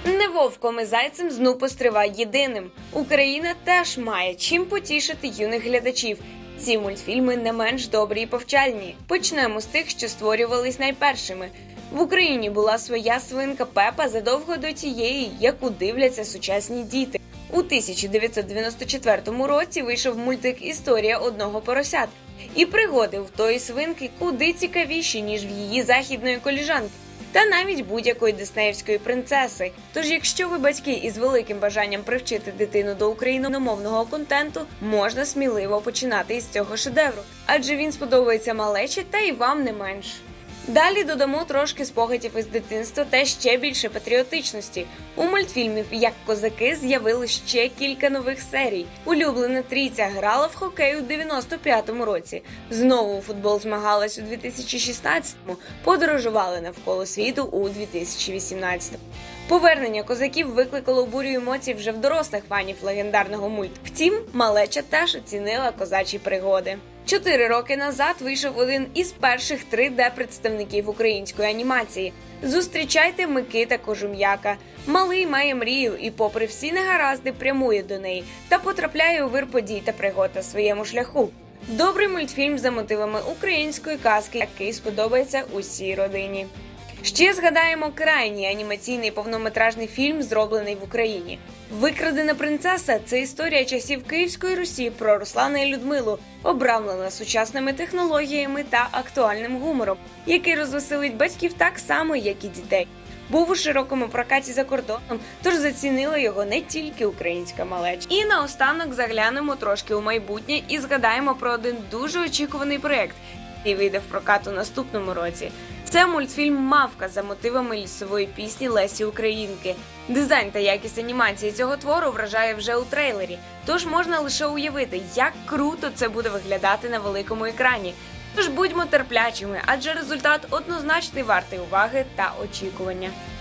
Не вовком і зайцем знов постривай єдиним. Україна теж має чим потішити юних глядачів. Ці мультфільми не менш добрі і повчальні. Почнемо з тих, що створювались найпершими. В Україні була своя свинка Пепа задовго до тієї, яку дивляться сучасні діти. У 1994 році вийшов мультик «Історія одного поросят». І пригоди в тої свинки куди цікавіші, ніж в її західної коліжанки. Та навіть будь-якої диснеївської принцеси. Тож, якщо ви батьки із великим бажанням привчити дитину до україномовного контенту, можна сміливо починати із цього шедевру. Адже він сподобається малечі та й вам не менш. Далі додамо трошки спогадів із дитинства та ще більше патріотичності. У мультфільмів «Як козаки» з'явилось ще кілька нових серій. Улюблена трійця грала в хокей у 95-му році. Знову у футбол змагалась у 2016-му, подорожували навколо світу у 2018-му. Повернення козаків викликало бурю емоцій вже в дорослих фанів легендарного мульту. Втім, малеча теж оцінила козачі пригоди. 4 роки назад вийшов один із перших 3D-представників української анімації. Зустрічайте Микита Кожум'яка. Малий має мрію і, попри всі негаразди, прямує до неї та потрапляє у вир подій та пригод на своєму шляху. Добрий мультфільм за мотивами української казки, який сподобається усій родині. Ще згадаємо крайній анімаційний повнометражний фільм, зроблений в Україні. «Викрадена принцеса» – це історія часів Київської Русі про Руслана і Людмилу, обрамлена сучасними технологіями та актуальним гумором, який розвеселить батьків так само, як і дітей. Був у широкому прокаті за кордоном, тож зацінила його не тільки українська малеча. І наостанок заглянемо трошки у майбутнє і згадаємо про один дуже очікуваний проєкт, який вийде в прокат у наступному році. Це мультфільм «Мавка» за мотивами лісової пісні Лесі Українки. Дизайн та якість анімації цього твору вражає вже у трейлері, тож можна лише уявити, як круто це буде виглядати на великому екрані. Тож будьмо терплячими, адже результат однозначно вартий уваги та очікування.